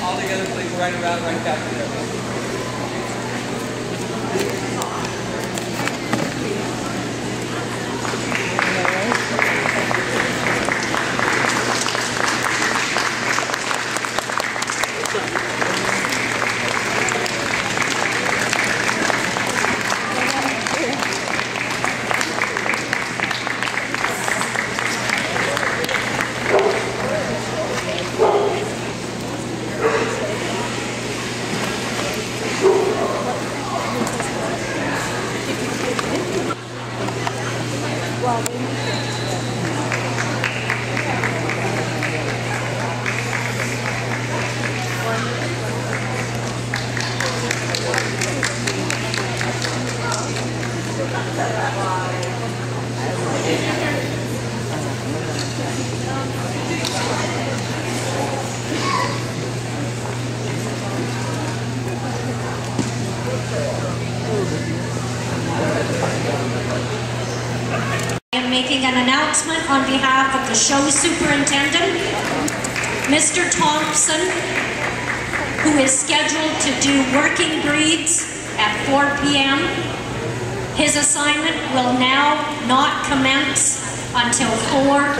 all together, please. Right around, right back there. I am making an announcement on behalf of the show superintendent, Mr. Thompson, who is scheduled to do working breeds at 4 p.m. His assignment will now not commence until 4.